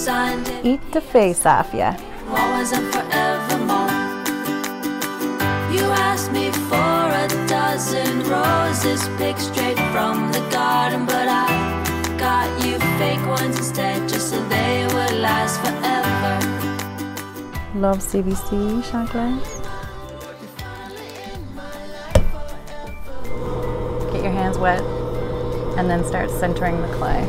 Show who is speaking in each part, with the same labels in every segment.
Speaker 1: signed it.
Speaker 2: Eat the face off ya.
Speaker 1: What wasn't forevermore. You asked me for a dozen roses picked straight from the garden, but I got you fake ones instead, just so they would last forever.
Speaker 2: Love CBC shot glass. Get your hands wet and then start centering the clay.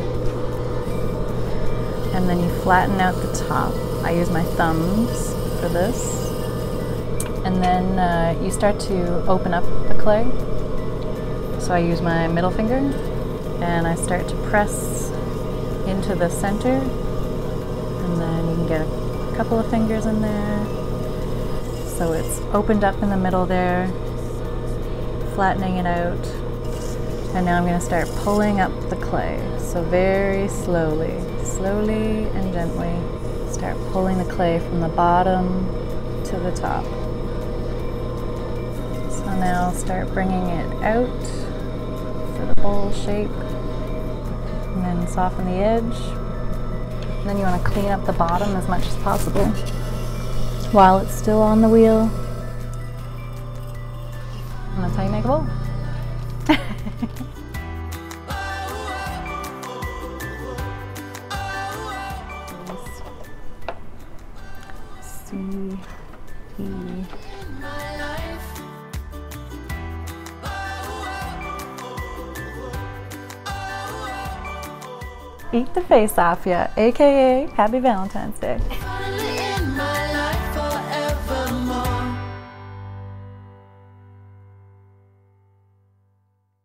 Speaker 2: And then you flatten out the top. I use my thumbs for this. And then you start to open up the clay. So I use my middle finger and I start to press into the center. And then you can get a couple of fingers in there. So it's opened up in the middle there, flattening it out. And now I'm going to start pulling up the clay. So very slowly and gently start pulling the clay from the bottom to the top. So now I'll start bringing it out for the bowl shape and then soften the edge. And then you want to clean up the bottom as much as possible while it's still on the wheel. And that's how you make a bowl. Eat the face off ya, aka Happy Valentine's Day.